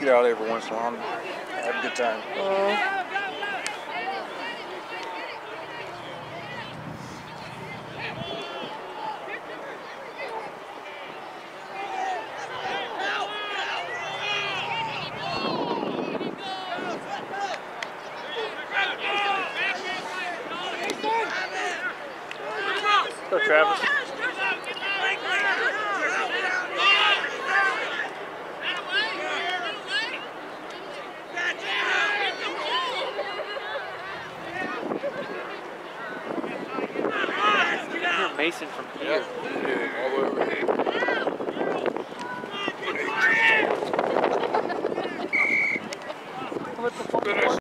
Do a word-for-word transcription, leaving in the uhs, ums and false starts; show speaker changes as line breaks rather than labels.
get out every once in a while and have a good time.
Uh, Go, Travis. You're Mason from here.
Yeah, all over here.
What the fuck?